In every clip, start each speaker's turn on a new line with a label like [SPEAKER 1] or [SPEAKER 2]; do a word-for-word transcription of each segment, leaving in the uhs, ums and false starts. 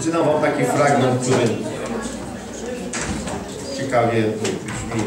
[SPEAKER 1] Przeczytam wam taki fragment, który ciekawie brzmi.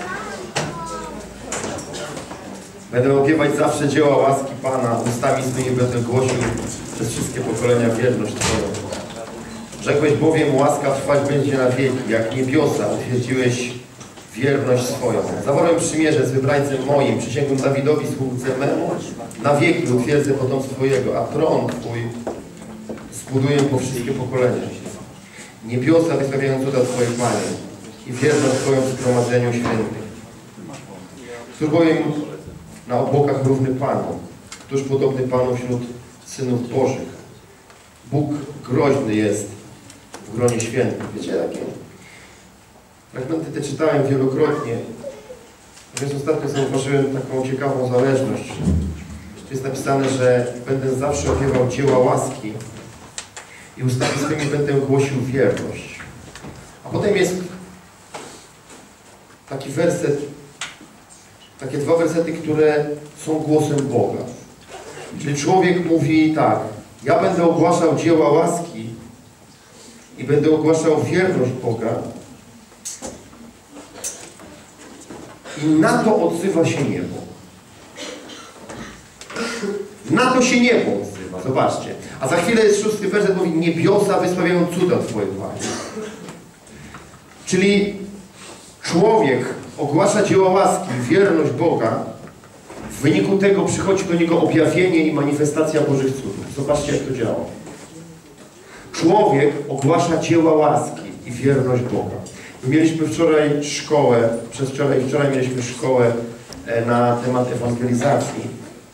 [SPEAKER 1] Będę opiewać zawsze dzieła łaski Pana, ustami swymi będę głosił przez wszystkie pokolenia wierność Twoją. Rzekłeś bowiem, łaska trwać będzie na wieki, jak niebiosa utwierdziłeś wierność swoją. Zawarłem przymierze z wybrańcem moim, przysięgłem Dawidowi, sługce memu, na wieki utwierdzę potomstwo Jego, a tron Twój zbuduję po wszystkie pokolenia. Niebiosa wystawiają cuda Twoje, Panie, i wierność Twoją w zgromadzeniu świętych. Któż bowiem na obłokach równy Panu, któż podobny Panu wśród synów Bożych. Bóg groźny jest w gronie świętych. Wiecie, jakie fragmenty te czytałem wielokrotnie, więc ostatnio zauważyłem taką ciekawą zależność. Tu jest napisane, że będę zawsze opiewał dzieła łaski i ustami swymi będę głosił wierność. A potem jest taki werset, takie dwa wersety, które są głosem Boga. Czyli człowiek mówi tak, ja będę ogłaszał dzieła łaski i będę ogłaszał wierność Boga i na to odzywa się niebo. Na to się niebo odzywa, zobaczcie. A za chwilę jest szósty werset, mówi, niebiosa wysławiają cuda Twoje, Panie. Czyli człowiek ogłasza dzieła łaski, wierność Boga, w wyniku tego przychodzi do niego objawienie i manifestacja Bożych cudów. Zobaczcie, jak to działa. Człowiek ogłasza dzieła łaski i wierność Boga. My mieliśmy wczoraj szkołę, przez wczoraj i wczoraj mieliśmy szkołę na temat ewangelizacji.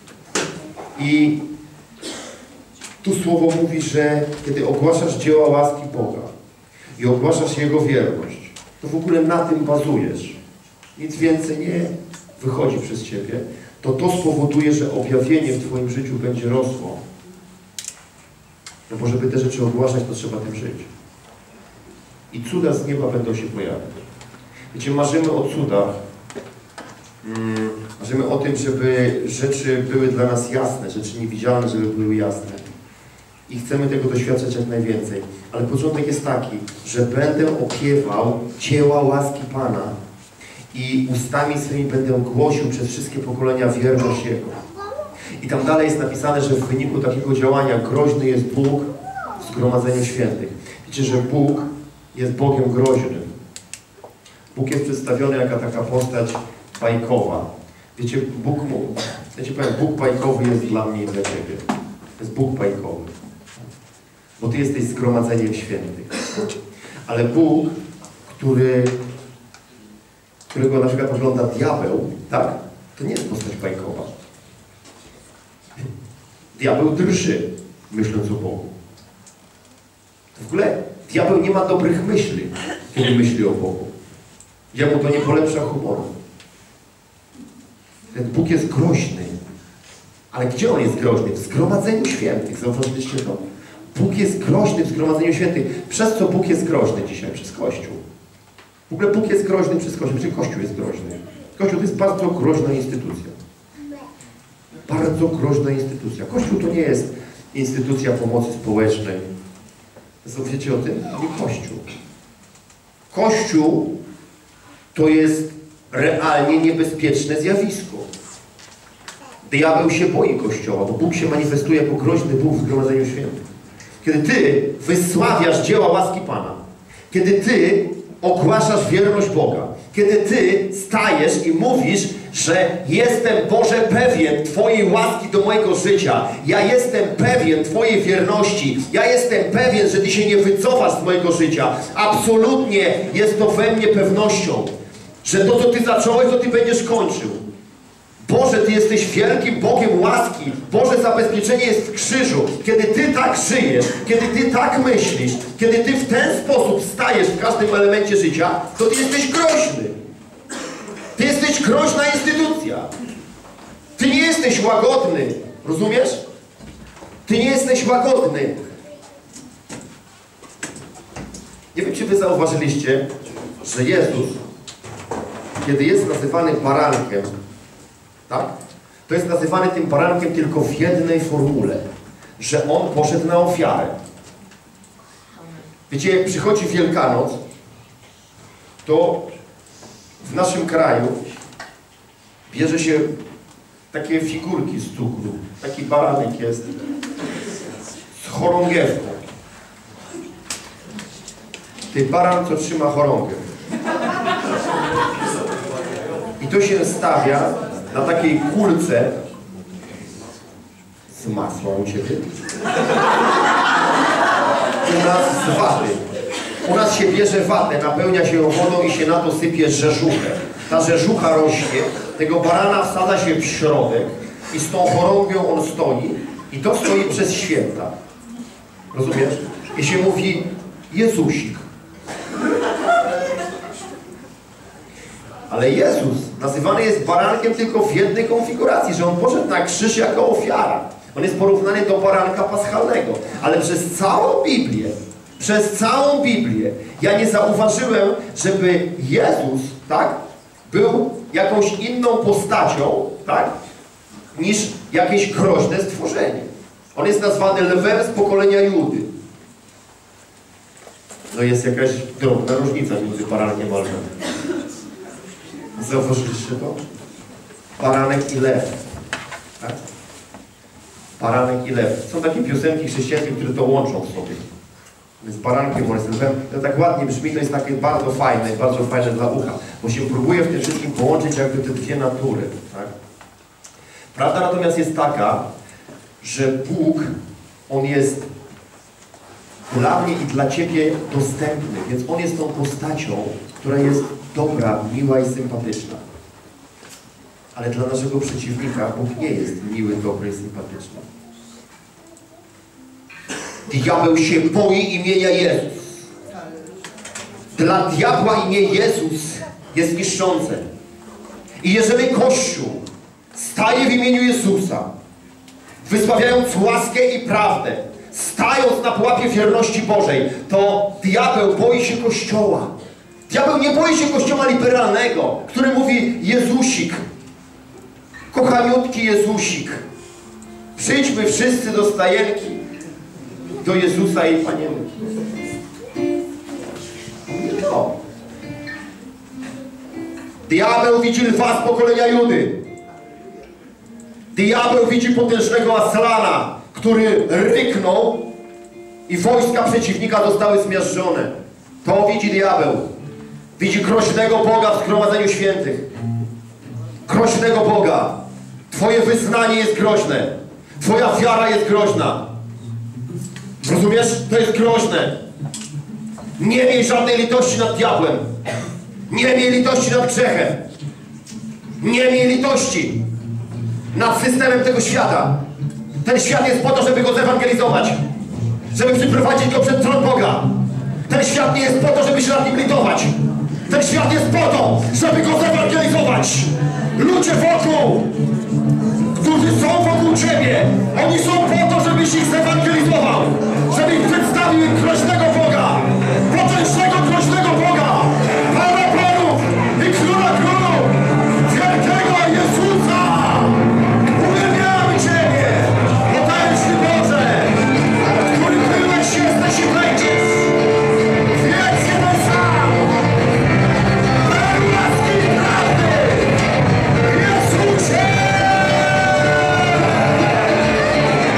[SPEAKER 1] I tu słowo mówi, że kiedy ogłaszasz dzieła łaski Boga i ogłaszasz Jego wierność, to w ogóle na tym bazujesz. Nic więcej nie wychodzi przez Ciebie, to to spowoduje, że objawienie w Twoim życiu będzie rosło. No bo żeby te rzeczy ogłaszać, to trzeba tym żyć. I cuda z nieba będą się pojawiać. Wiecie, marzymy o cudach. Hmm, marzymy o tym, żeby rzeczy były dla nas jasne, rzeczy niewidzialne, żeby były jasne. I chcemy tego doświadczać jak najwięcej. Ale początek jest taki, że będę opiewał dzieła łaski Pana i ustami swymi będę głosił przez wszystkie pokolenia wierność Jego. I tam dalej jest napisane, że w wyniku takiego działania groźny jest Bóg w zgromadzeniu świętych. Wiecie, że Bóg jest Bogiem groźnym. Bóg jest przedstawiony jako taka postać bajkowa. Wiecie, Bóg mu, ja ci powiem, Bóg bajkowy jest dla mnie i dla Ciebie. To jest Bóg bajkowy. Bo Ty jesteś zgromadzeniem świętych. Ale Bóg, który, którego na przykład ogląda diabeł, tak, to nie jest postać bajkowa. Diabeł drży, myśląc o Bogu. W ogóle diabeł nie ma dobrych myśli, kiedy myśli o Bogu. Jemu to nie polepsza humoru. Ten Bóg jest groźny. Ale gdzie On jest groźny? W zgromadzeniu świętych. Zauważyliście to? Bóg jest groźny w zgromadzeniu świętych. Przez co Bóg jest groźny dzisiaj? Przez Kościół. W ogóle Bóg jest groźny przez Kościół. Czyli Kościół jest groźny. Kościół to jest bardzo groźna instytucja. Bardzo groźna instytucja. Kościół to nie jest instytucja pomocy społecznej. Wiecie o tym? Nie Kościół. Kościół to jest realnie niebezpieczne zjawisko. Diabeł się boi Kościoła, bo Bóg się manifestuje jako groźny Bóg w zgromadzeniu świętych. Kiedy Ty wysławiasz dzieła łaski Pana, kiedy Ty ogłaszasz wierność Boga, kiedy Ty stajesz i mówisz, że jestem, Boże, pewien Twojej łaski do mojego życia, ja jestem pewien Twojej wierności, ja jestem pewien, że Ty się nie wycofasz z mojego życia. Absolutnie jest to we mnie pewnością, że to, co Ty zacząłeś, to Ty będziesz kończył. Boże, Ty jesteś wielkim Bogiem łaski. Boże, zabezpieczenie jest w krzyżu. Kiedy Ty tak żyjesz, kiedy Ty tak myślisz, kiedy Ty w ten sposób stajesz w każdym elemencie życia, to Ty jesteś groźny. Ty jesteś groźna instytucja. Ty nie jesteś łagodny. Rozumiesz? Ty nie jesteś łagodny. Nie wiem, czy Wy zauważyliście, że Jezus, kiedy jest nazywany barankiem, tak? To jest nazywany tym barankiem tylko w jednej formule, że On poszedł na ofiarę. Wiecie, jak przychodzi Wielkanoc, to w naszym kraju bierze się takie figurki z cukru. Taki baranek jest z chorągiewką. Ty baran, co trzyma chorągiew. I to się stawia na takiej kulce z masła u Ciebie. U nas z waty. U nas się bierze watę, napełnia się ją wodą i się na to sypie rzeżuchę. Ta rzeżucha rośnie, tego barana wsadza się w środek i z tą chorągią on stoi i to stoi przez święta. Rozumiesz? I się mówi Jezusik. Ale Jezus nazywany jest barankiem tylko w jednej konfiguracji, że On poszedł na krzyż jako ofiara. On jest porównany do baranka paschalnego. Ale przez całą Biblię, przez całą Biblię ja nie zauważyłem, żeby Jezus, tak, był jakąś inną postacią, tak, niż jakieś groźne stworzenie. On jest nazwany lwem z pokolenia Judy. No jest jakaś drobna różnica między barankiem a lwem. Zauważyliście to? Baranek i lew. Tak? Baranek i lew. Są takie piosenki chrześcijańskie, które to łączą w sobie. On jest barankiem, on jest lwem. To tak ładnie brzmi, to jest takie bardzo fajne, bardzo fajne dla ucha. Bo się próbuje w tym wszystkim połączyć jakby te dwie natury. Tak? Prawda natomiast jest taka, że Bóg, On jest dla mnie i dla Ciebie dostępny. Więc On jest tą postacią, która jest dobra, miła i sympatyczna. Ale dla naszego przeciwnika Bóg nie jest miły, dobry i sympatyczny. Diabeł się boi imienia Jezus. Dla diabła imię Jezus jest niszczące. I jeżeli Kościół staje w imieniu Jezusa, wysławiając łaskę i prawdę, stając na pułapie wierności Bożej, to diabeł boi się Kościoła. Diabeł nie boi się Kościoła liberalnego, który mówi Jezusik, kochaniutki Jezusik. Przyjdźmy wszyscy do stajenki, do Jezusa i Panienki. Nie to. Diabeł widzi lwa z pokolenia Judy. Diabeł widzi potężnego Aslana, który ryknął i wojska przeciwnika zostały zmiażdżone. To widzi diabeł. Widzi groźnego Boga w zgromadzeniu świętych. Groźnego Boga. Twoje wyznanie jest groźne. Twoja wiara jest groźna. Rozumiesz? To jest groźne. Nie miej żadnej litości nad diabłem. Nie miej litości nad grzechem. Nie miej litości nad systemem tego świata. Ten świat jest po to, żeby go zewangelizować. Żeby przyprowadzić go przed tron Boga. Ten świat nie jest po to, żeby się nad nim litować. Ten świat jest po to, żeby go zewangelizować. Ludzie wokół, którzy są wokół Ciebie, oni są po to, żebyś ich zewangelizował. Żeby ich przedstawił groźnego Boga. Potężnego, groźnego Boga. Pana Panów i Króla Królów. Wielkiego Jezusa. Uwielbiamy Ciebie. Potężny Boże, który byłeś, jesteś i będziesz. Wiedz jeden sam. Pełen łaski i prawdy. Jezusie.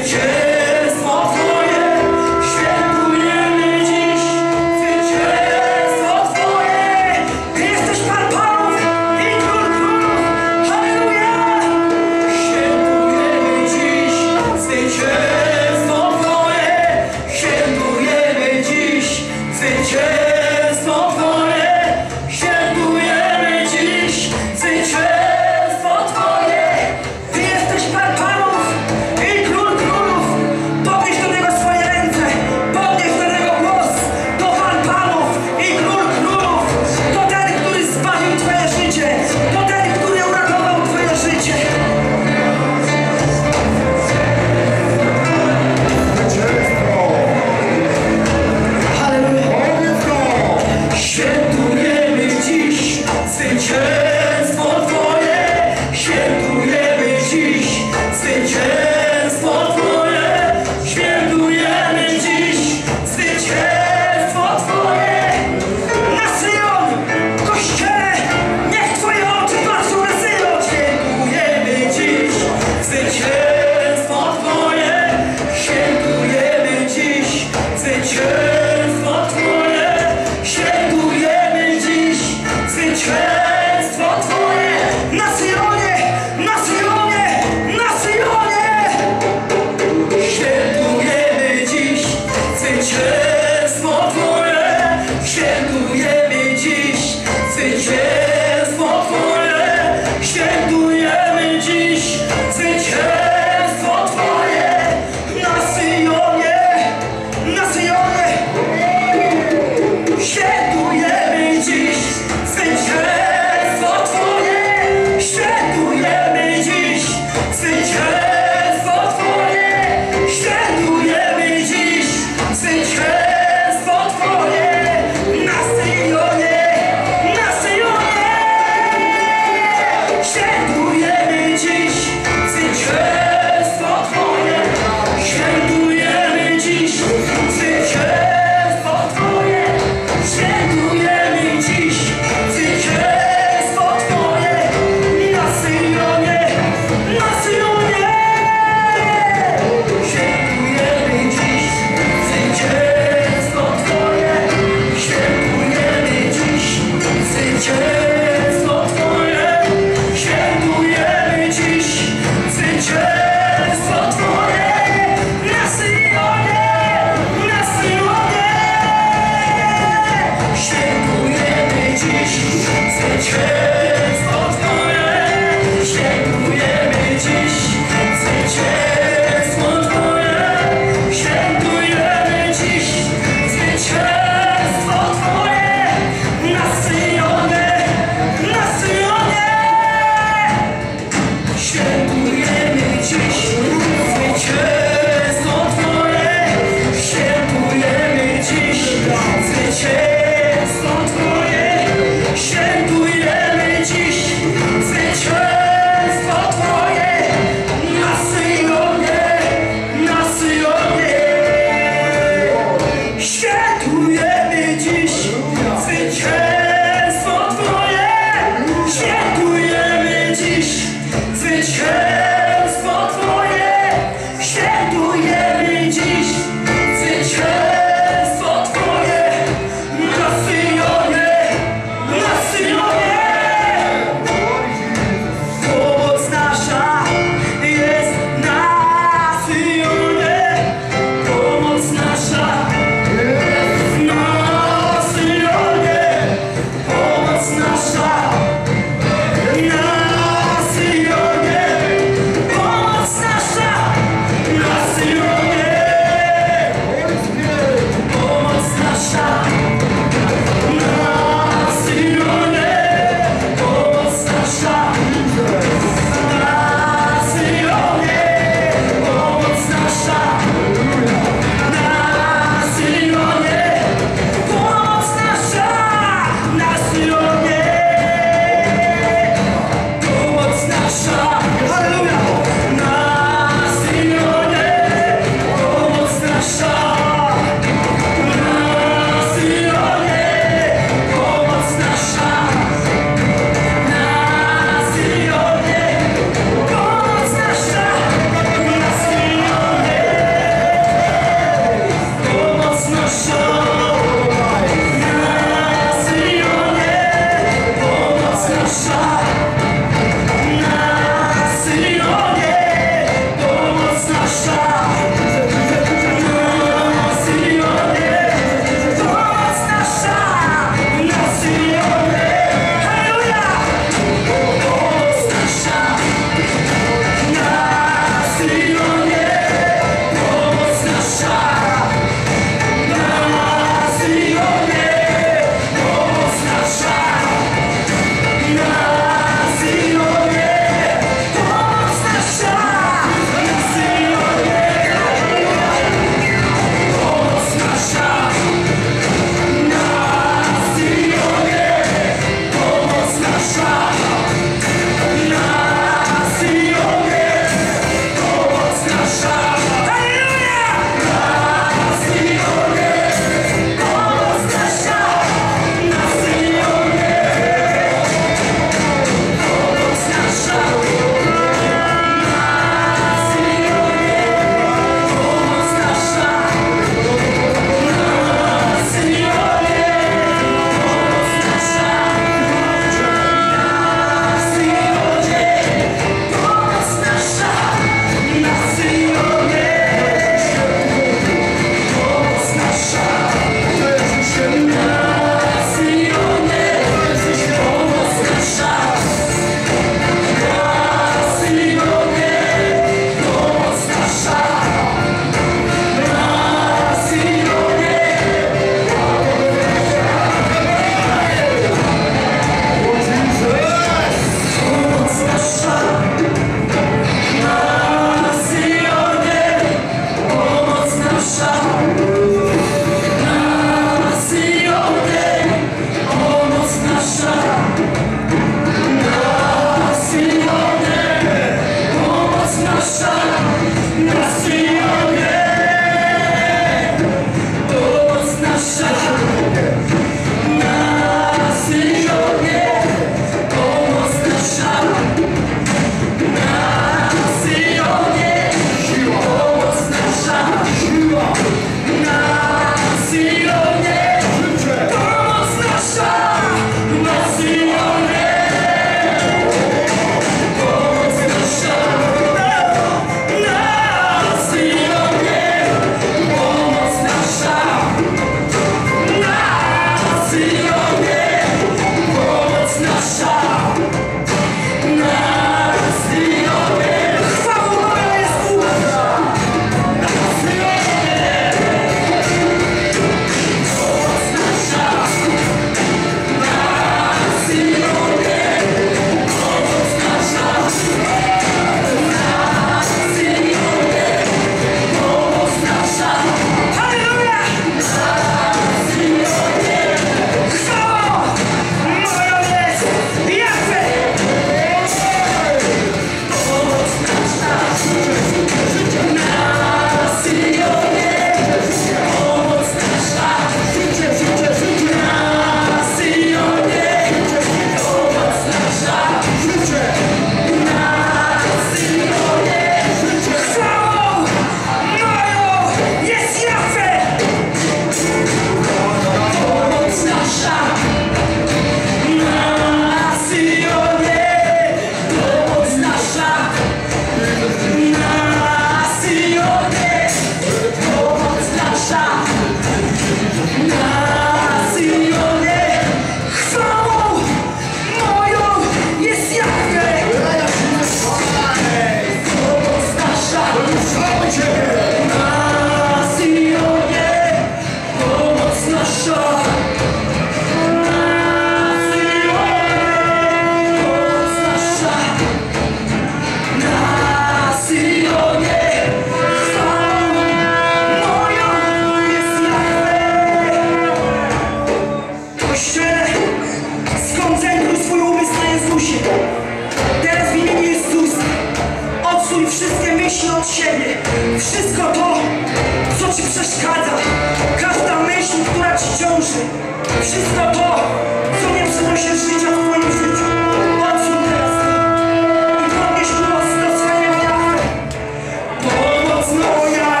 [SPEAKER 2] wszystkie myśli od siebie, wszystko to, co ci przeszkadza, każda myśl, która ci ciąży, wszystko to, co nie przynosi życia w twoim życiu. Odsuń teraz i podnieś głos do swojego Jahwe. Pomoc moja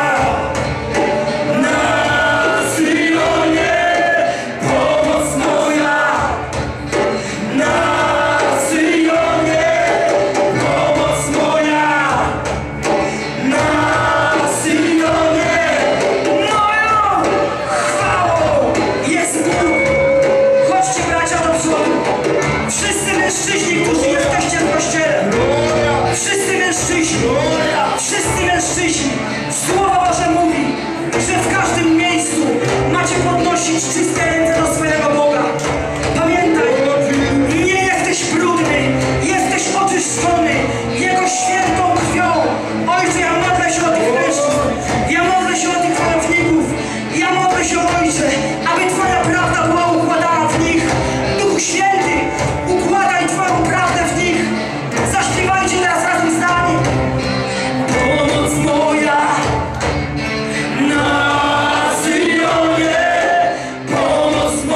[SPEAKER 2] na Syjonie, pomoc moja na Syjonie, pomoc moja na Syjonie. Moją chwałą jest Bóg. Chodźcie, bracia, do przodu. Wszyscy mężczyźni, którzy jesteście w kościele. Wszyscy mężczyźni. Wszyscy mężczyźni. Słowo Boże mówi, że w każdym miejscu macie podnosić czyste ręce do swojego Boga. Pamiętaj, nie jesteś brudny, jesteś oczyszczony Jego świętą krwią. Ojcze, ja modlę się o tych mężczyzn, ja modlę się o tych wojowników, ja modlę się, Ojcze, aby Twoja prawda była układana w nich. Duchu Święty, układaj Twoją prawdę w nich. Zaśpiewajcie teraz razem z nami. Pomoc moja na Syjonie, pomoc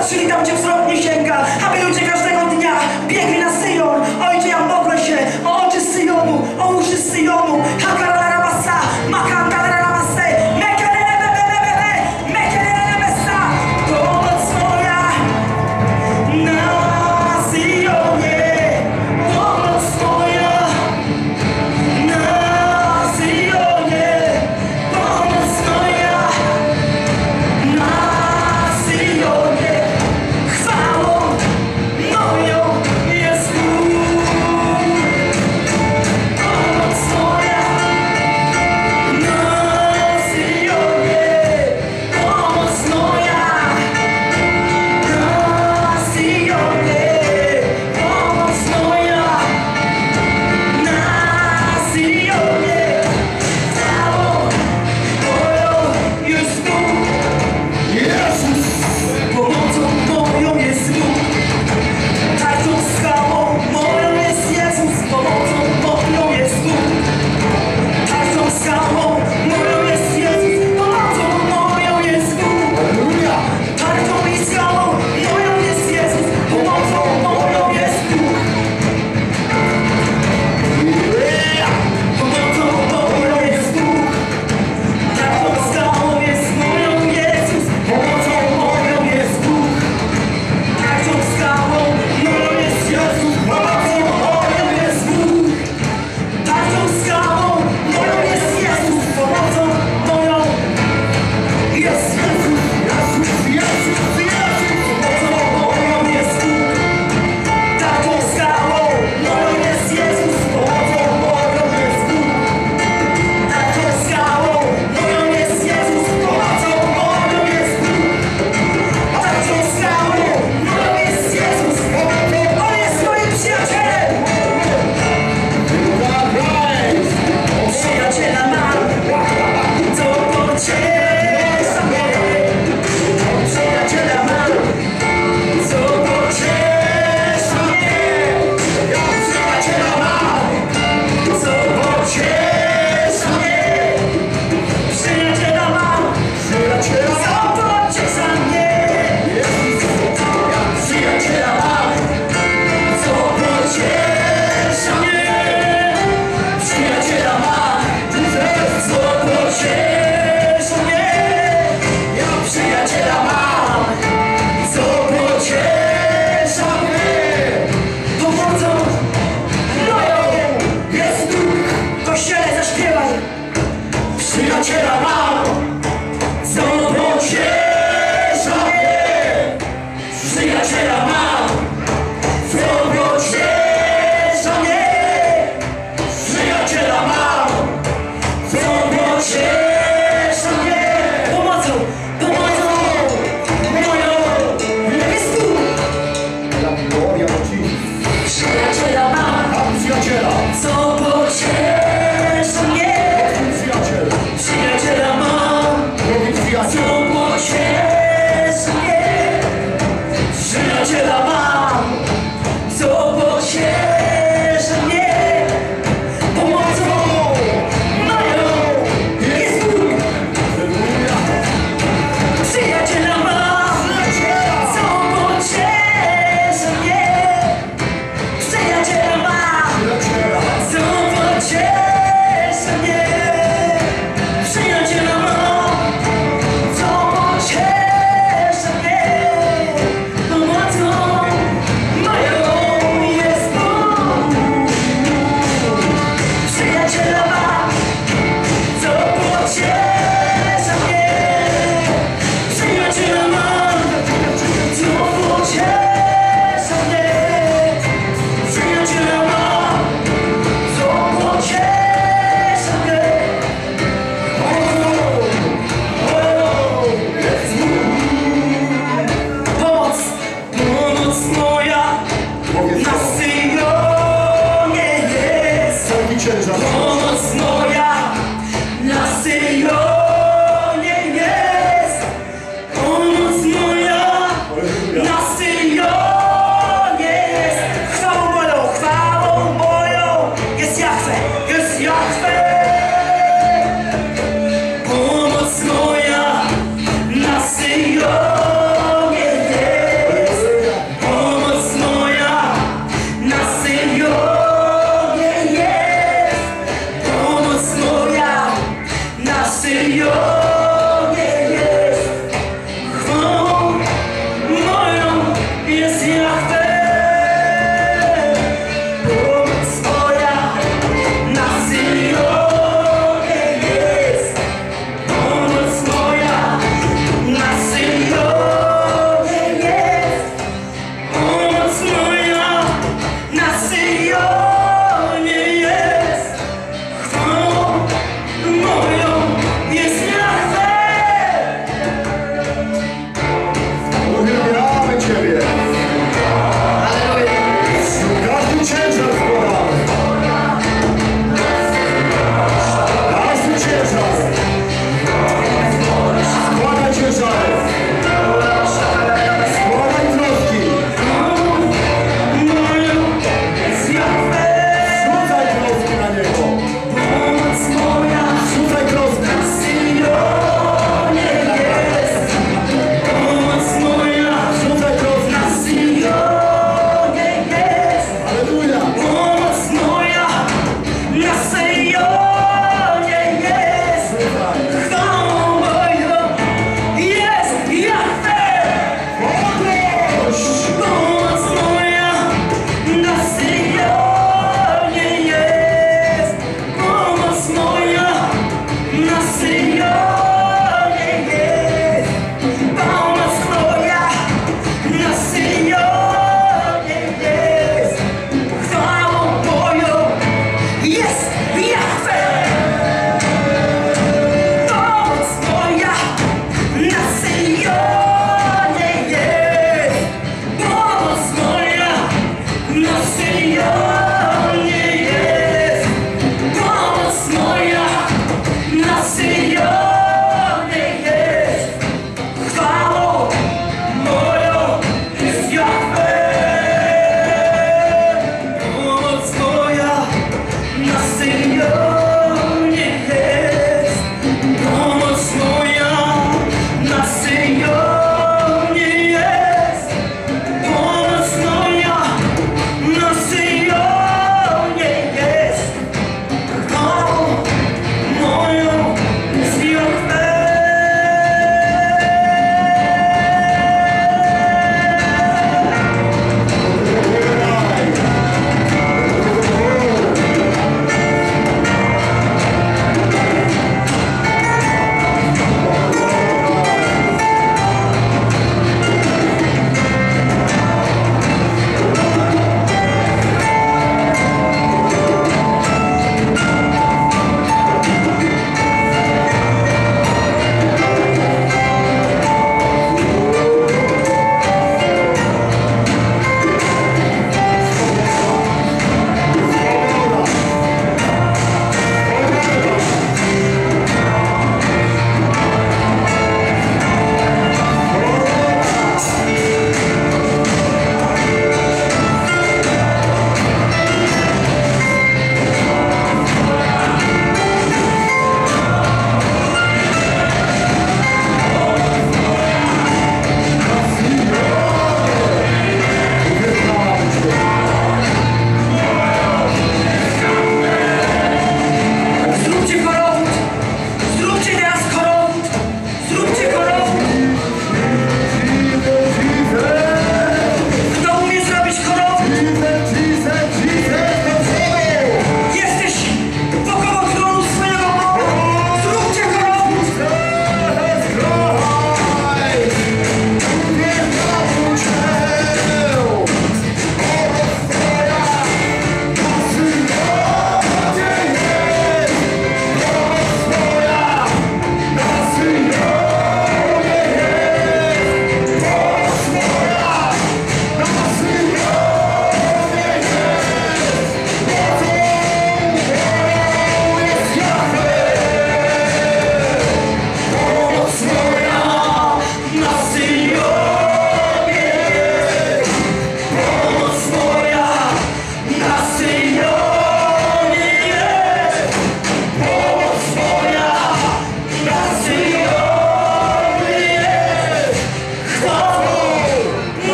[SPEAKER 2] patrzyli tam, gdzie wzrok nie sięga, aby ludzie każdego dnia biegli na Syjon. Ojcze, ja modlę się o oczy Syjonu, o uszy Syjonu. Hakararabasa, makandararabase, mekelelebebebebe, mekelelebesa. Pomoc moja na Syjonie, pomoc moja na Syjonie, pomoc moja na Syjonie. Chwałą moją jest Bóg. Pomoc moja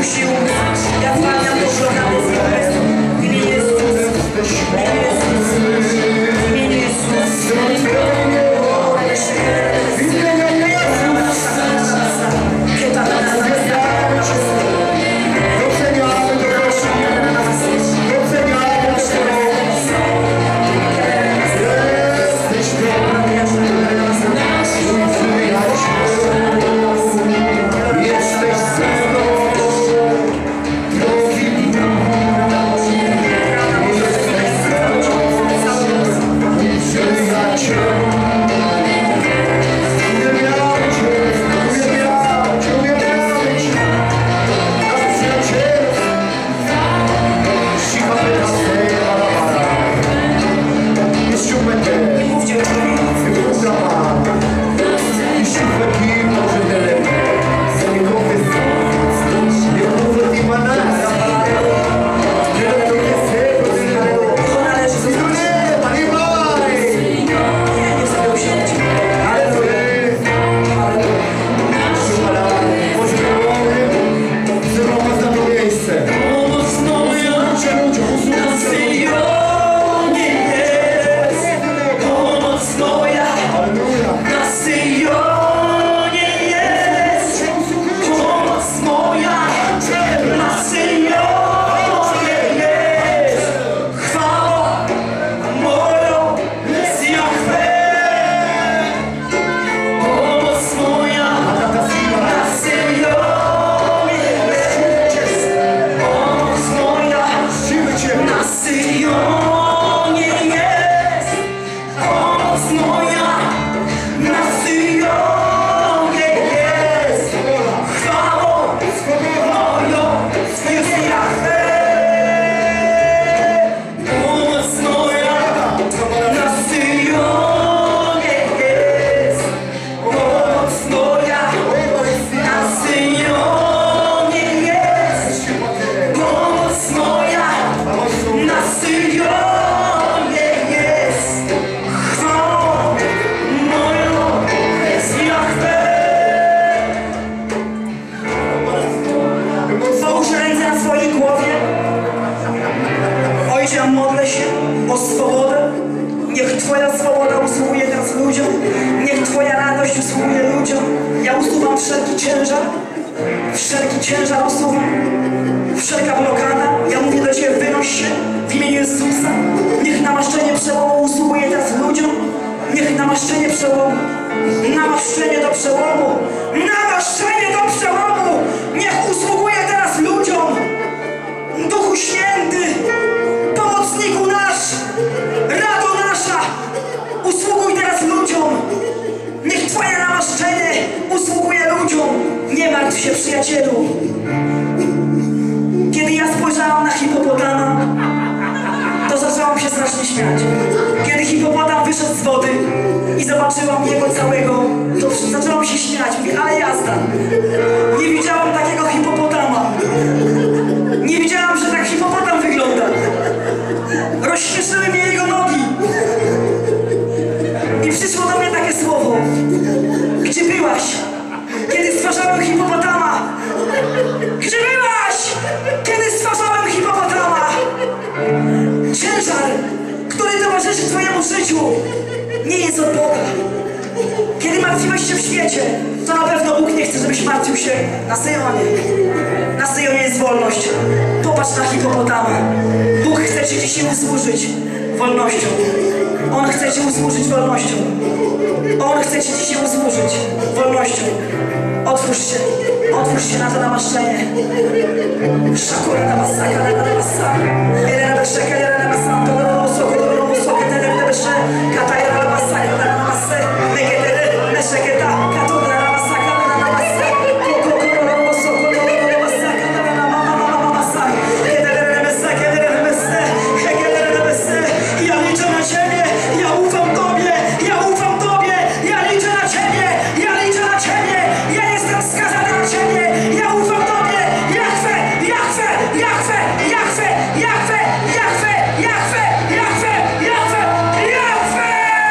[SPEAKER 2] Duch sił. Ja zwalniam to programy z w imieniu Jezusa. W imieniu Jezusa. W imieniu Jezusa. Modlę się o swobodę. Niech Twoja swoboda usługuje teraz ludziom. Niech Twoja radość usługuje ludziom. Ja usuwam wszelki ciężar. Wszelki ciężar usuwam. Wszelka blokada. Ja mówię do Ciebie, wynoś się w imieniu Jezusa. Niech namaszczenie przełomu usługuje teraz ludziom. Niech namaszczenie przełomu. Namaszczenie do przełomu. Namaszczenie do przełomu. Niech usługuje teraz ludziom. Duchu Święty. Pomocniku nasz, rado nasza, usługuj teraz ludziom. Niech Twoje namaszczenie usługuje ludziom. Nie martw się, przyjacielu. Kiedy ja spojrzałam na hipopotama, to zaczęłam się strasznie śmiać. Kiedy hipopotam wyszedł z wody i zobaczyłam jego całego, to zaczęłam się śmiać. Mówię, ale jazda. Nie widziałam takiego hipopotama. Nie widziałam, że tak hipopotam wygląda. Rozśmieszyły mnie jego nogi. I przyszło do mnie takie słowo. Gdzie byłaś, kiedy stwarzałem hipopotama? Gdzie byłaś, kiedy stwarzałem hipopotama? Ciężar, który towarzyszy Twojemu życiu, nie jest od Boga. Kiedy martwiłeś się w świecie, to na pewno Bóg nie chce, żebyś martwił się na Syjonie. Na Syjonie jest wolność. Popatrz na hipopotama. Bóg chce Ci dzisiaj usłużyć wolnością. On chce Ci usłużyć wolnością. On chce Ci dzisiaj usłużyć wolnością. Otwórz się. Otwórz się na to namaszczenie. Szakura na masaka, na masaka. Elena Beszeka, Elena Masaka, Elena Masaka, Elena Masaka, Elena Beszeka, Kataya na masaka, na masaka, Megedele, Beszeketa, Katuna na masaka, na masaka, Koko, na masaka, na masaka, na masaka, Elena Beszeka, Elena Beszeka, Elena Beszeka. Ja liczę na Ciebie, ja ufam Tobie, ja ufam Tobie, ja liczę na Ciebie, ja liczę na Ciebie, ja jestem skazany na Ciebie, ja ufam Tobie, Jahwe, Jahwe, Jahwe, Jahwe, Jahwe, Jahwe, Jahwe, Jahwe, Jahwe, Jahwe!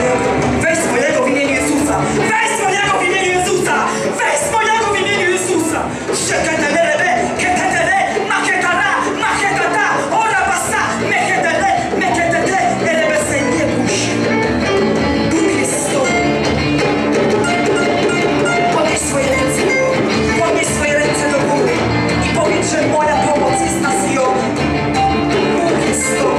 [SPEAKER 2] swojego, weź swojego w imieniu Jezusa, weź swojego w imieniu Jezusa, weź swojego w imieniu Jezusa. Szczeketelebe, ketetele, maketara, maketata, orabasa, meketele, meketete, erebese, nie bój się. Bóg jest z tobą. Podnieś swoje ręce, podnieś swoje ręce do góry i powiedz, że moja pomoc jest na Sionie. Bóg jest z tobą.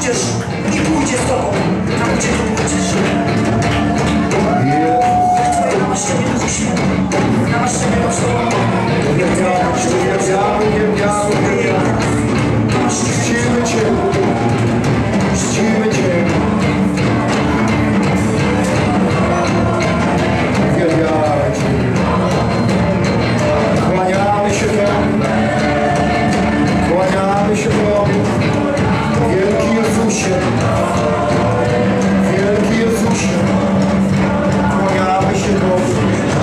[SPEAKER 2] pójdziesz i pójdzie z Tobą, tam gdzie Ty pójdziesz. Niech Twoje namaszczenie Duchu Święty, namaszczenie do przełomu.
[SPEAKER 1] Uwielbiamy Cię, uwielbiamy, uwielbiamy, uwielbiamy. Czcimy Cię, czcimy Cię. Uwielbiamy Cię. Kłaniamy się Tobie. Kłaniamy się Tobie. Wielki Jezusie. Wielki Jezusie. Kłaniamy się Tobie.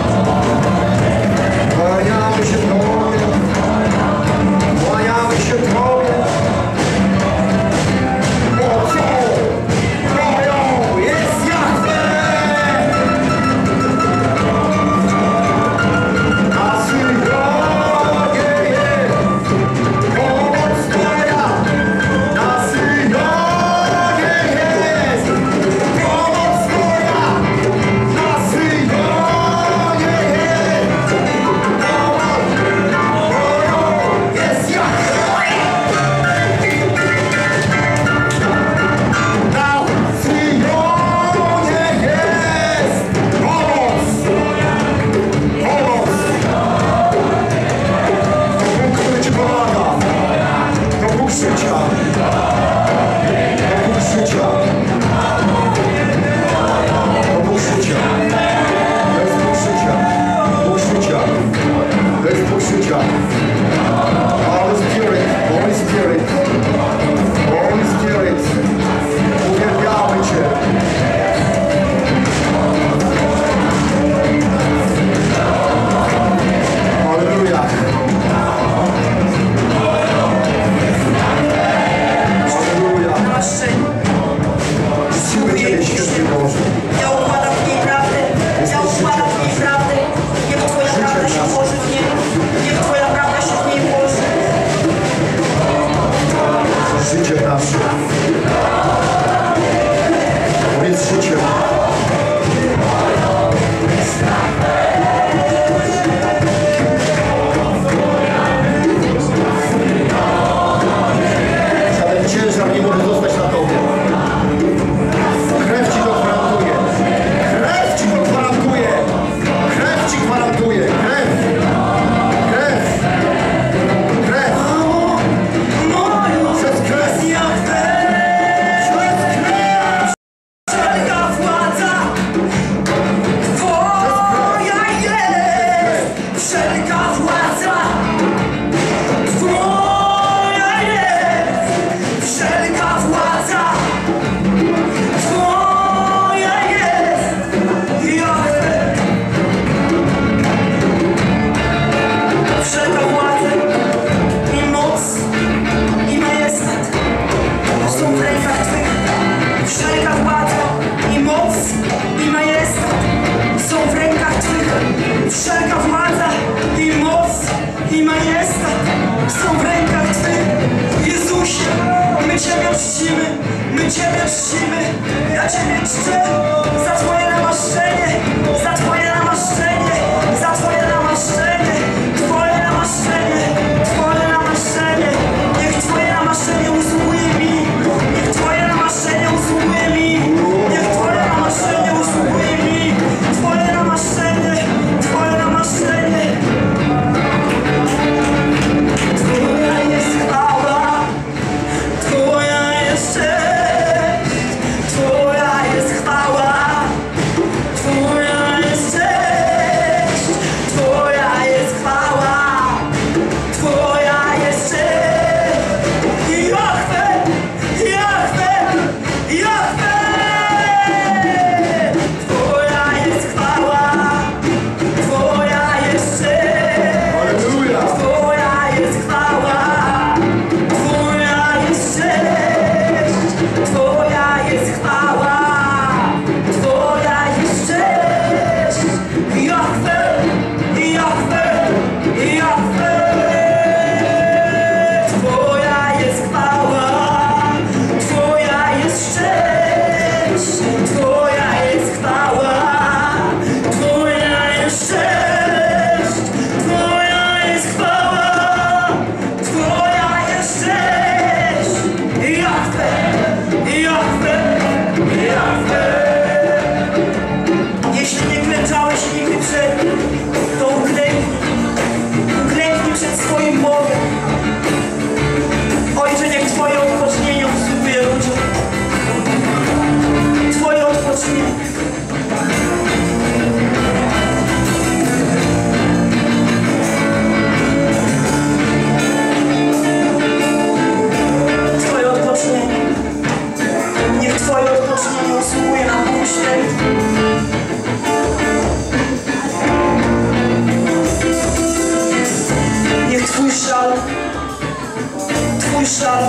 [SPEAKER 1] Kłaniamy się Tobie. Kłaniamy się Tobie. Mocą Twoją jest Jahwe. Na Syjonie jest pomoc Twoja. Na Syjonie jest pomoc Twoja. Na Syjonie jest pomoc Twoją jest Jahwe. Na Syjonie jest pomoc. Pomoc. To Bóg, który Ci pomaga. To Bóg życia. To Bóg życia. To Bóg życia. To jest Bóg życia. Bóg życia. To jest Bóg życia. Holy Spirit. Holy Spirit. Holy Spirit. Uwielbiamy Cię. Halleluja. Halleluja.
[SPEAKER 2] Namaszczenie.
[SPEAKER 1] Czcimy Ciebie, święty Boże.
[SPEAKER 2] Ja układam w niej prawdę, ja układam w niej prawdę. Niech Twoja prawda się włoży w niej, niech Twoja prawda się w niej włoży.
[SPEAKER 1] Życie nasze. On jest życiem. Żaden ciężar nie może zostać na Tobie. Krew Ci to gwarantuje. Krew Ci to gwarantuje. Krew Ci gwarantuje. Krew. Krew. Krew. Przez krew. Przez krew.
[SPEAKER 2] Wszelka władza Twoja jest. Wszelka władza Twoja jest. Wszelka władza Twoja jest. Jahwe. Wszelka władza i moc i majestat są w rękach Twych. Wszelka władza i moc i majestat są w rękach Twych. Wszelka władza i moc i majestat są w rękach Twych. Jezusie, my Ciebie czcimy, my Ciebie czcimy. Ja Ciebie czczę za Twoje namaszczenie, za Twoje namaszczenie, za Twoje namaszczenie, Twoje namaszczenie, Twoje namaszczenie. Niech Twoje namaszczenie usługuje mi, niech Twoje namaszczenie usługuje mi, niech Twoje namaszczenie usługuje mi, Twoje namaszczenie, Twoje namaszczenie. Twoja jest chwała, Twoja jest cześć, Twoja jest chwała, odpocznie. Twoje odpocznienie, niech Twoje odpocznienie usługuje nam Bóg Święty. Niech Twój szal, Twój szal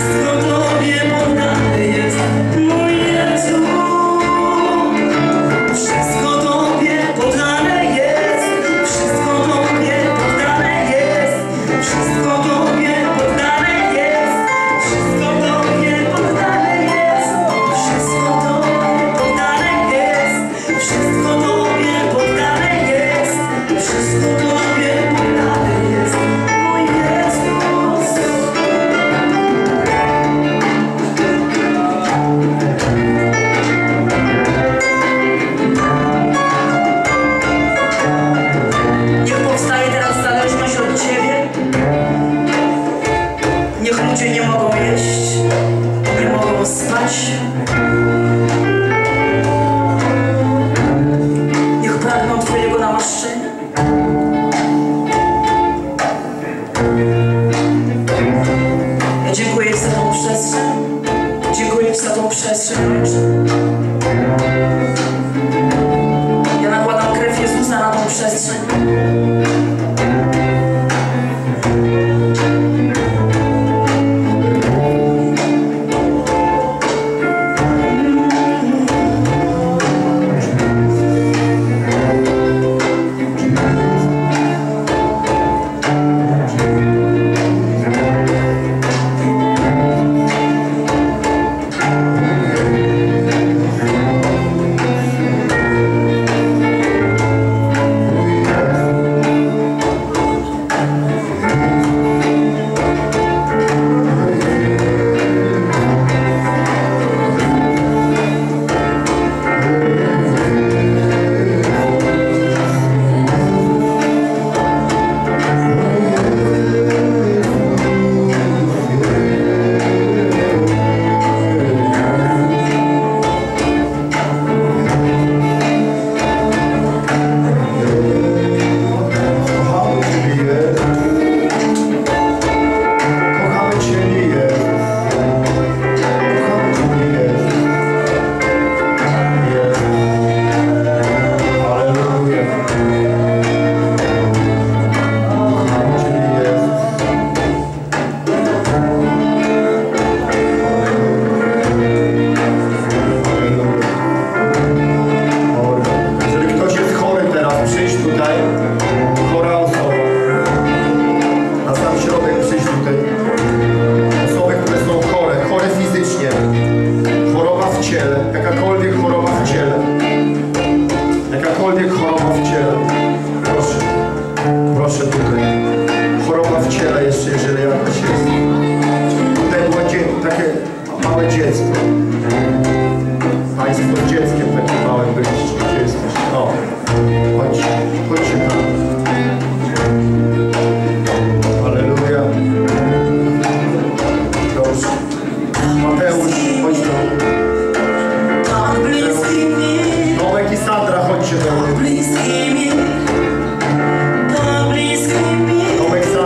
[SPEAKER 2] Wszystko Tobie poddane jest, mój Jezu. Wszystko Tobie poddane jest, wszystko Tobie poddane jest, wszystko Tobie poddane jest, wszystko Tobie poddane jest, wszystko Tobie poddane jest, wszystko Tobie poddane jest, wszystko Tobie poddane jest, mój Jezus. Niech powstaje teraz zależność od Ciebie. Niech ludzie nie mogą jeść, nie mogą spać. Niech pragną Twojego namaszczenia. Ja dziękuję Ci za tą przestrzeń. Dziękuję Ci za tą przestrzeń, Ojcze. Ja nakładam krew Jezusa na tą przestrzeń.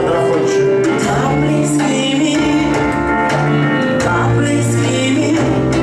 [SPEAKER 3] Please give me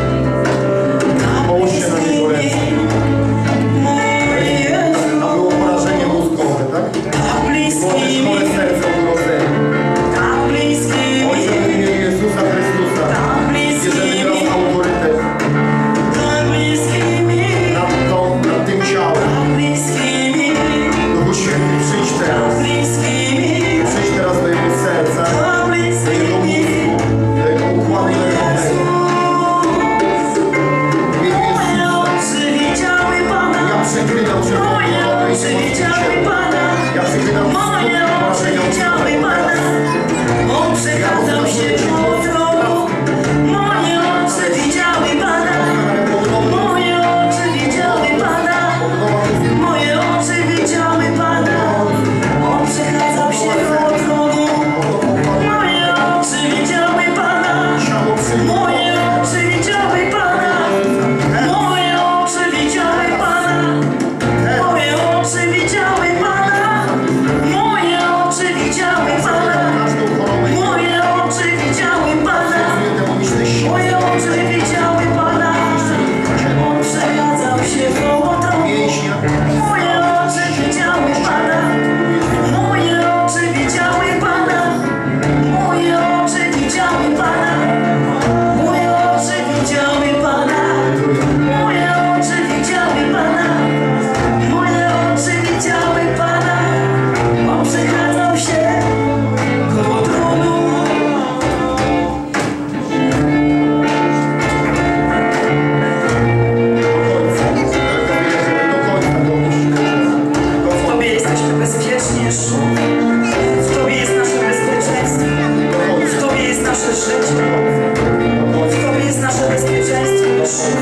[SPEAKER 2] W Tobie jest nasze bezpieczeństwo.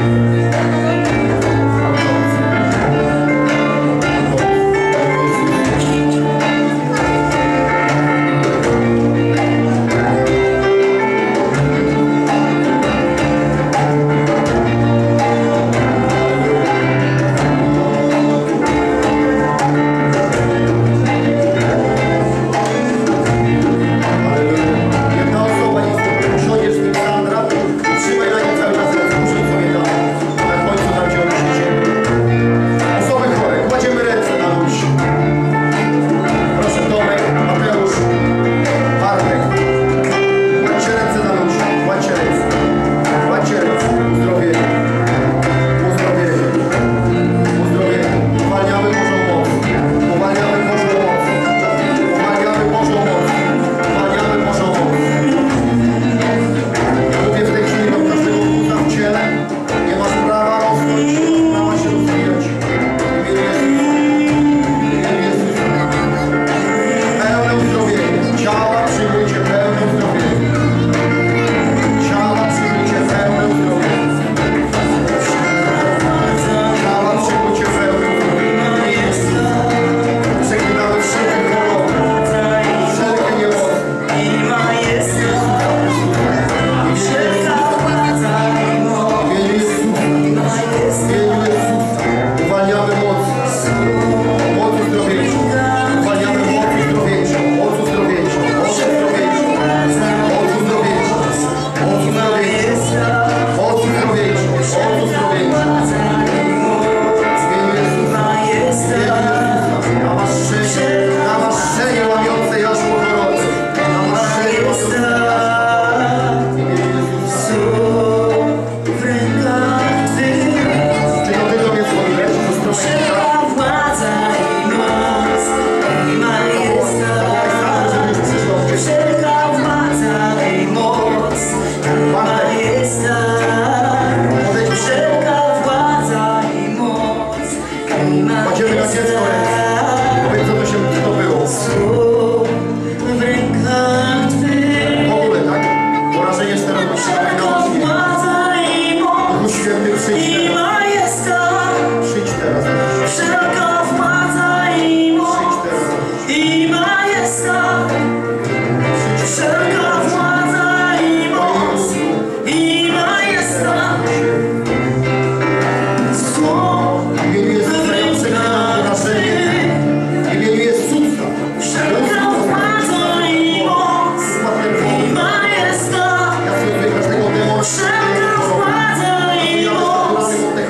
[SPEAKER 1] Kładziemy na dziecko ręce. Powiedz, co to się co to było. W ogóle, tak? Porażenie stereotypowej nauki. Duchu Święty, przyjdź teraz. Przyjdź teraz.
[SPEAKER 2] Wszelka władza i moc i majestat. Wszelka władza i moc i majestat.
[SPEAKER 1] W imieniu Jezusa ja przeklínam porażenie. W imieniu Jezusa.
[SPEAKER 2] Wszelka władza i moc i majestat.
[SPEAKER 1] Ja sobie każdego demona.
[SPEAKER 2] Wszelka władza i moc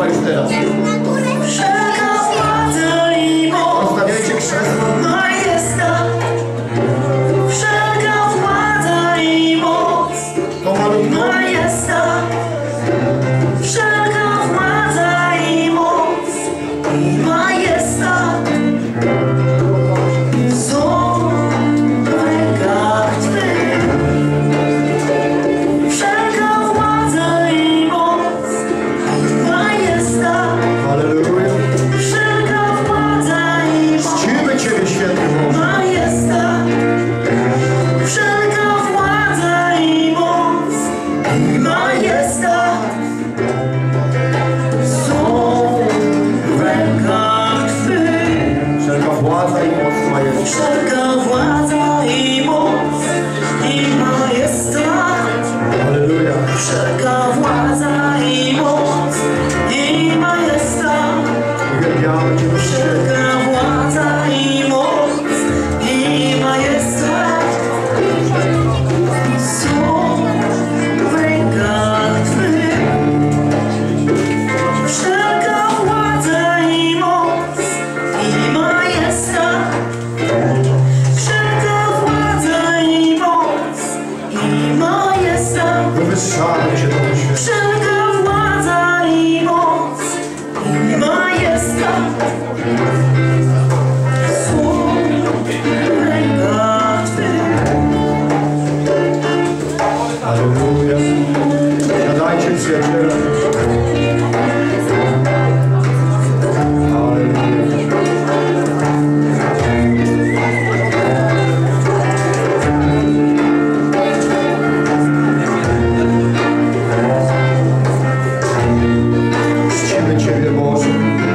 [SPEAKER 1] działa już teraz.
[SPEAKER 2] Wszelka władza i moc.
[SPEAKER 1] Rozstawiajcie krzesło.
[SPEAKER 2] Majestat. Wszelka władza i moc.
[SPEAKER 1] Pomalutko.
[SPEAKER 2] Majestat. Wszelka władza i moc. I majestat. Są w rękach Twych. Wszelka władza i moc. I majestat.
[SPEAKER 1] Halleluja.
[SPEAKER 2] Wszelka władza i moc.
[SPEAKER 1] Czcimy Ciebie, święty Boże.
[SPEAKER 2] Majestat. Wszelka władza i moc. I majestat. Są w rękach Twych.
[SPEAKER 1] Wszelka władza i moc majestat.
[SPEAKER 2] Wszelka władza i moc. I majestat.
[SPEAKER 1] Halleluja.
[SPEAKER 2] Wszelka władza i moc. I majestat.
[SPEAKER 1] Uwielbiamy Cię, Boże.
[SPEAKER 2] Wszelka władza i moc. I majestat. Są w rękach Twych. Wszelka władza i moc. I majestat. Wszelka władza i moc. I majestat.
[SPEAKER 1] Wywyższamy Cię, Duchu Święty.
[SPEAKER 2] Wszelka władza i moc. I majestat. Są w rękach Twych.
[SPEAKER 1] Halleluja. Siadajcie, przyjaciele. Halleluja. Czcimy Ciebie, Boże.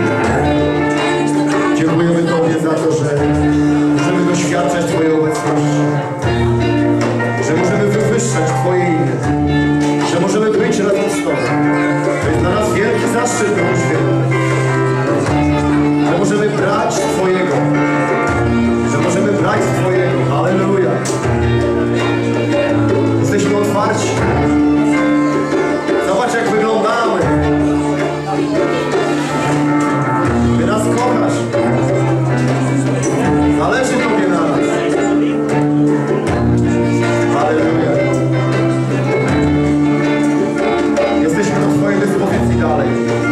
[SPEAKER 1] Dziękujemy Tobie za to, że możemy doświadczać Twojej obecności. Że możemy wywyższać Twoje imię. Że możemy być razem z Tobą. To jest dla nas wielki zaszczyt, Duchu Święty. Że możemy brać z Twojego. Że możemy brać z Twojego. Halleluja. Jesteśmy otwarci. Zobacz, jak wyglądamy. Ty nas kochasz. Zależy Tobie na nas. Halleluja. Jesteśmy do Twojej dyspozycji dalej.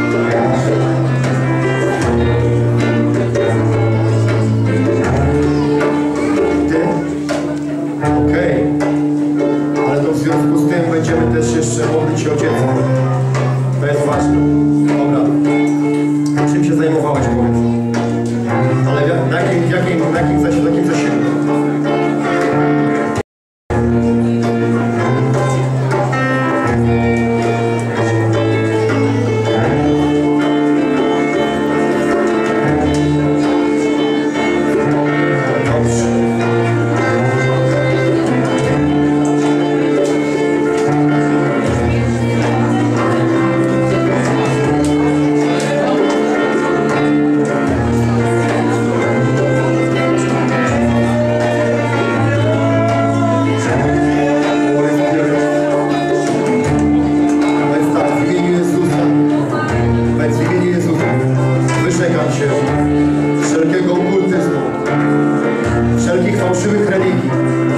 [SPEAKER 1] Ty? Okej. Ale to w związku z tym będziemy też jeszcze modlić się o dziecko. To jest ważne. Dobra. Czym się zajmowałeś, powiedz? Ale w jak- na jakim, w jakim, w jakim, zasi- w jakim zasięgu? Dobrze. Więc tak, w imieniu Jezusa, więc w imieniu Jezusa wyrzekam Cię wszelkiego okultyzmu, wszelkich fałszywych religii,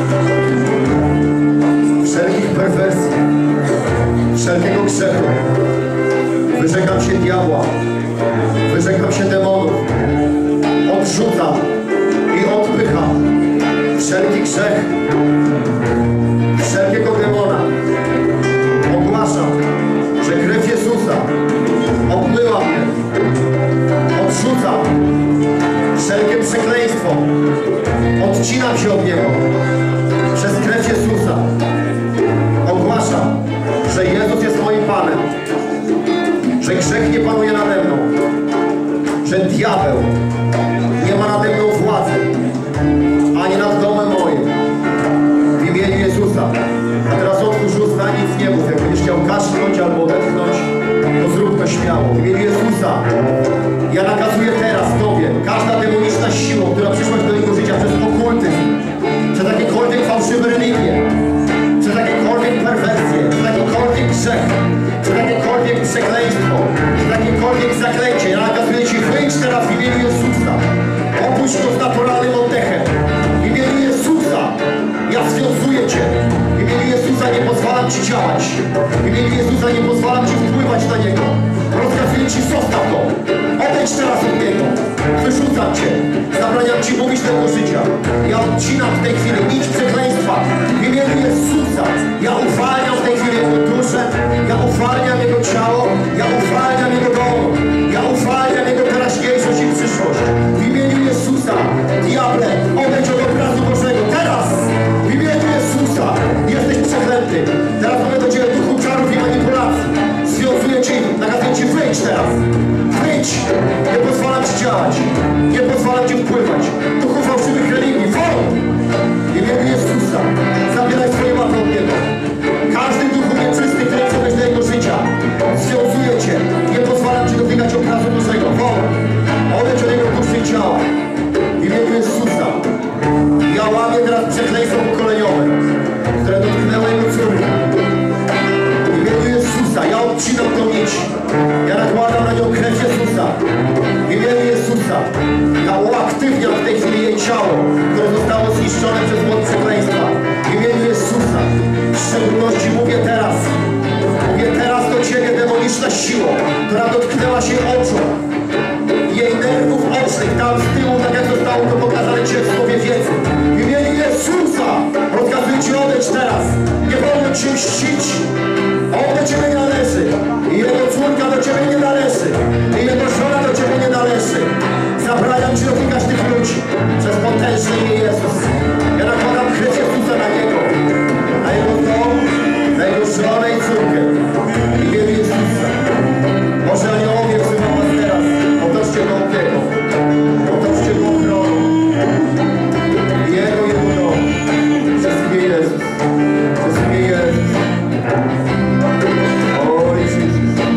[SPEAKER 1] wszelkich perwersji, wszelkiego grzechu. Wyrzekam się diabła, wyrzekam się demonów, odrzucam i odpycham wszelki grzech, wszelkiego demona. Ogłaszam, że krew Jezusa obmyła mnie. Odrzucam wszelkie przekleństwo. Odcinam się od niego przez krew Jezusa. Ogłaszam, że Jezus jest moim Panem. Że grzech nie panuje nade mną. Że diabeł nie ma nade mną władzy. Ani nad domem moim. W imieniu Jezusa. A teraz otwórz usta, nic nie mów. Jak będziesz chciał kaszlnąć albo odetchnąć, to zrób to śmiało. W imieniu Jezusa. Ja nakazuję teraz Tobie, każda demoniczna siła, która przyszła do Twojego życia przez okultyzm, przez jakiekolwiek fałszywe religie, przez jakiekolwiek perwersje, przez jakikolwiek grzech, przez jakiekolwiek przekleństwo, przez jakiekolwiek naturalnym oddechem. W imieniu Jezusa ja związuję Cię. W imieniu Jezusa nie pozwalam Ci działać. W imieniu Jezusa nie pozwalam Ci wpływać na Niego. Rozkazuję Ci, zostaw to. Odejdź teraz od Niego. Wyrzucam Cię. Zabraniam Ci mówić tego życia. Ja odcinam w tej chwili nić przekleństwa. W imieniu Jezusa ja uwalniam w tej chwili Jego duszę. Ja uwalniam Jego ciało. Ja uwalniam Jego dom. Ja uwalniam Jego teraźniejszość i przyszłość. W imieniu Jezusa, diable, odejdź od obrazu Bożego. Teraz, w imieniu Jezusa, jesteś przeklęty. Teraz mówię do Ciebie duchu czarów i manipulacji. Związuję Ci, nakazuję Ci, wyjdź teraz. Wyjdź. Nie pozwalam Ci działać. Nie pozwalam Ci wpływać. Duchu fałszywych religii, wolę. W imieniu Jezusa, zabieraj swoje łapy od Niego. Każdy duchu nieczysty, który chce wejść do Jego życia, związuję Cię. Nie pozwalam Ci dotykać obrazu Bożego. Wolę. Odejdź od Jego duszy i ciała. W imieniu Jezusa. Ja łamię teraz przekleństwo pokoleniowe, które dotknęło Jego córki. W imieniu Jezusa. Ja odcinam tą nić. Ja nakładam na nią krew Jezusa. W imieniu Jezusa. Ja uaktywniam w tej chwili jej ciało, które zostało zniszczone przez moc przekleństwa. W imieniu Jezusa. W szczególności mówię teraz. Mówię teraz do Ciebie, demoniczna siło, która dotknęła się oczu. Jej nerwów ocznych, tam z tyłu, tak jak zostało to pokazane Ci w słowie wiedzy. W imieniu Jezusa rozkazuję Ci, odejdź teraz. Nie wolno Ci mścić. On do Ciebie nie należy. I Jego córka do Ciebie nie należy. I Jego żona do Ciebie nie należy. Zabraniam Ci dotykać tych ludzi przez potężny imię Jezus. Ja nakładam krew Jezusa na Niego, na Jego dom, na Jego żonę i córkę. W imieniu Jezusa. Boże aniołowie, wzywam Was teraz. Otoczcie Go opieką. Otoczcie Go ochroną. Jego, Jego dom. Przez imię Jezus. Przez imię Jezus. O Jezus.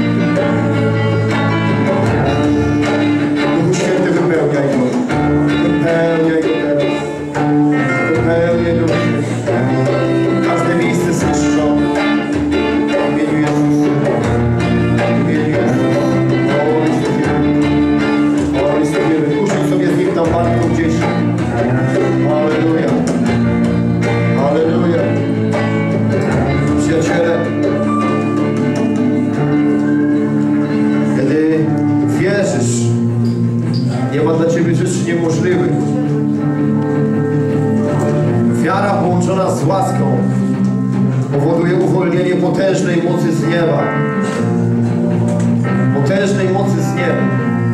[SPEAKER 1] Duchu Święty, wypełniaj Go. Wypełniaj Go teraz. Wypełniaj Go. Każde miejsce zniszczone. W imieniu Jezusa. W imieniu Jezusa. O Jezus. Usiądź sobie z Nim tam barką gdzieś. Halleluja. Halleluja. Przyjaciele, kiedy wierzysz, nie ma dla Ciebie rzeczy niemożliwych. Wiara połączona z łaską powoduje uwolnienie potężnej mocy z nieba. Potężnej mocy z nieba.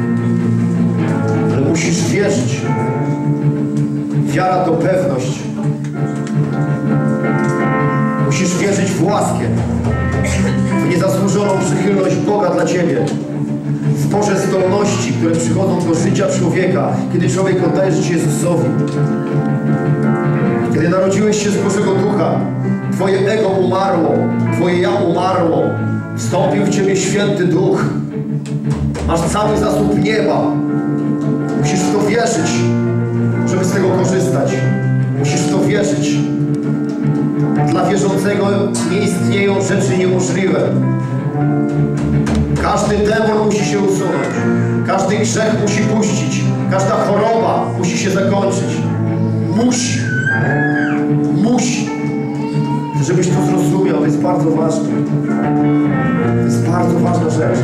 [SPEAKER 1] Ale musisz wierzyć. Wiara to pewność. Musisz wierzyć w łaskę, w niezasłużoną przychylność Boga dla Ciebie, w Boże zdolności, które przychodzą do życia człowieka, kiedy człowiek oddaje życie Jezusowi. Kiedy narodziłeś się z Bożego Ducha, Twoje ego umarło, Twoje ja umarło, wstąpił w Ciebie Święty Duch. Masz cały zasób nieba. Musisz w to wierzyć, żeby z tego korzystać. Musisz w to wierzyć. Dla wierzącego nie istnieją rzeczy niemożliwe. Każdy demon musi się usunąć. Każdy grzech musi puścić. Każda choroba musi się zakończyć. Musi. Musi. Żebyś to zrozumiał, to jest bardzo ważne. To jest bardzo ważna rzecz.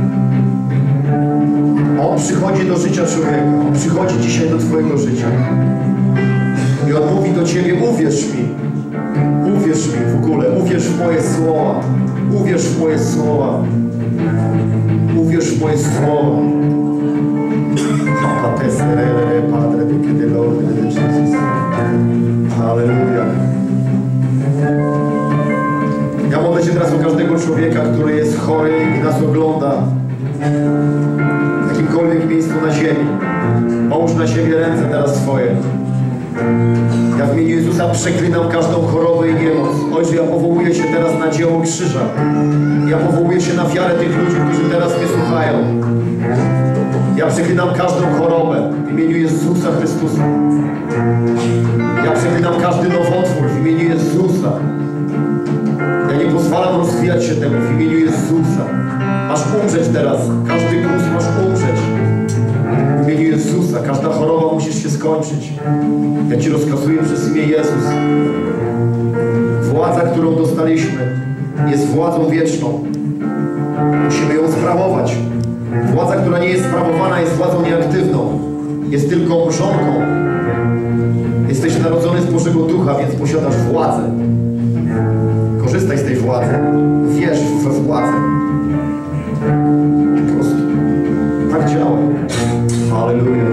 [SPEAKER 1] On przychodzi do życia człowieka. On przychodzi dzisiaj do Twojego życia. I On mówi do Ciebie, uwierz mi. Uwierz mi w ogóle. Uwierz w moje słowa. Uwierz w moje słowa. Uwierz w moje słowa. Halleluja. Ja modlę się teraz o każdego człowieka, który jest chory i nas ogląda w jakimkolwiek miejscu na ziemi. Połóż na siebie ręce teraz swoje. Ja w imieniu Jezusa przeklinam każdą chorobę i niemoc. Ojcze, ja powołuję się teraz na dzieło krzyża. Ja powołuję się na wiarę tych ludzi, którzy teraz mnie słuchają. Ja przeklinam każdą chorobę w imieniu Jezusa Chrystusa. Ja przeklinam każdy nowotwór w imieniu Jezusa. Ja nie pozwalam rozwijać się temu w imieniu Jezusa. Masz umrzeć teraz. Każdy guz masz umrzeć. W imieniu Jezusa. Każda choroba musisz się skończyć. Ja Ci rozkazuję przez imię Jezus. Władza, którą dostaliśmy, jest władzą wieczną. Musimy ją sprawować. Władza, która nie jest sprawowana, jest władzą nieaktywną. Jest tylko mrzonką. Jesteś narodzony z Bożego Ducha, więc posiadasz władzę. Korzystaj z tej władzy. Wierz we władzę. Po prostu tak działaj. Halleluja.